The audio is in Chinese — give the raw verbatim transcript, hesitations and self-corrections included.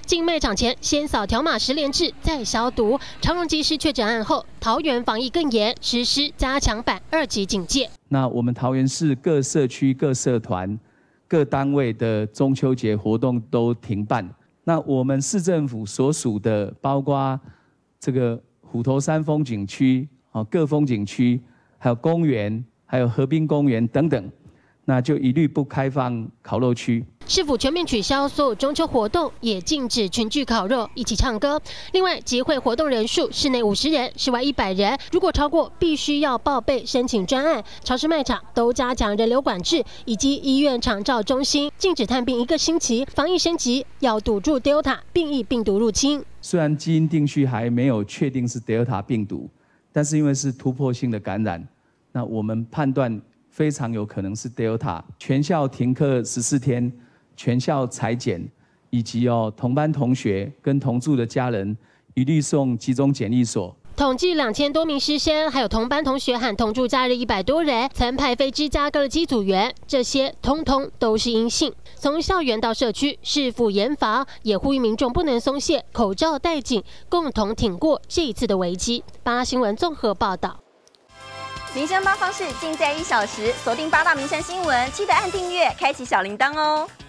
进卖场前先扫条码十连制，再消毒。长荣技师确诊案后，桃园防疫更严，实施加强版二级警戒。 那我们桃园市各社区、各社团、各单位的中秋节活动都停办。那我们市政府所属的，包括这个虎头山风景区、哦各风景区，还有公园，还有河滨公园等等。 那就一律不开放烤肉区。 市府全面取消所有中秋活动，也禁止群聚烤肉、一起唱歌。另外，集会活动人数室内五十人，室外一百人，如果超过，必须要报备申请专案。超市卖场都加强人流管制，以及医院长照中心禁止探病一个星期。防疫升级，要堵住 Delta 变异病毒入侵。 虽然基因定序还没有确定是 Delta 病毒，但是因为是突破性的感染，那我们判断。 非常有可能是 Delta， 全校停课十四天，全校裁剪，以及哦同班同学跟同住的家人，一律送集中检疫所。 统计两千多名师生，还有同班同学和同住家人一百多人，曾派飞芝加哥的机组员，这些通通都是阴性。从校园到社区，市府严防，也呼吁民众不能松懈，口罩戴紧，共同挺过这一次的危机。八大新闻综合报道。 民生八方式尽在一小时，锁定八大民生新闻，记得按订阅，开启小铃铛哦。